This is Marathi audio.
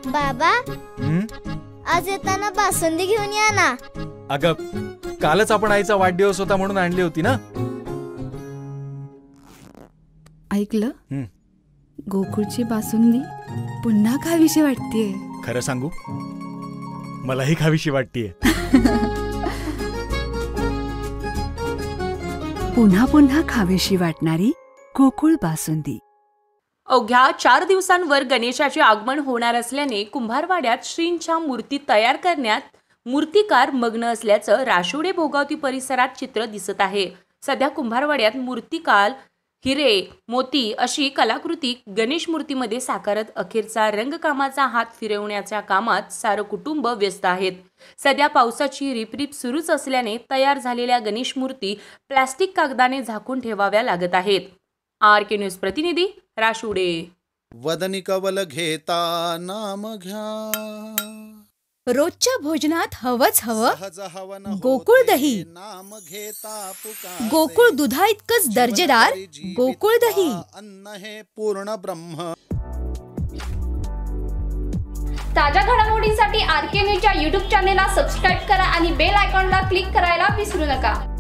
बाबा, आज येताना बासुंदी घेऊन या ना. अगं, कालच आपण आईचा वाढदिवस होता म्हणून आणली होती ना. ऐकलं, गोकुळची बासुंदी पुन्हा खावीशी वाटतेय. खरं सांगू, मलाही खावीशी वाटतेय. पुन्हा पुन्हा खावीशी वाटणारी गोकुळ बासुंदी. अवघ्या 4 दिवसांवर गणेशाचे आगमन होणार असल्याने कुंभारवाड्यात श्रींच्या मूर्ती तयार करण्यात मूर्तिकार मग्न असल्याचं राशोडे भोगावती परिसरात चित्र दिसत आहे. सध्या कुंभारवाड्यात मूर्तिकार हिरे, मोती अशी कलाकृती गणेश मूर्तीमध्ये साकारत अखेरचा रंगकामाचा हात फिरवण्याच्या कामात सारं कुटुंब व्यस्त आहेत. सध्या पावसाची रिपरिप सुरूच असल्याने तयार झालेल्या गणेश मूर्ती प्लास्टिक कागदाने झाकून ठेवाव्या लागत आहेत. RK न्यूज प्रतिनिधी राशोडे. वदनी कवल घेता नाम घ्या, रोजच्या भोजनात हवंच हवं गोकुळ दही. गोकुळ दुधा इतकंच दर्जेदार गोकुळ दही. अन्न हे पूर्ण ब्रह्म. ताज्या घडामोडींसाठी RK न्यूजच्या YouTube चॅनेलला सबस्क्राईब करा आणि बेल आयकॉनला क्लिक करायला विसरू नका.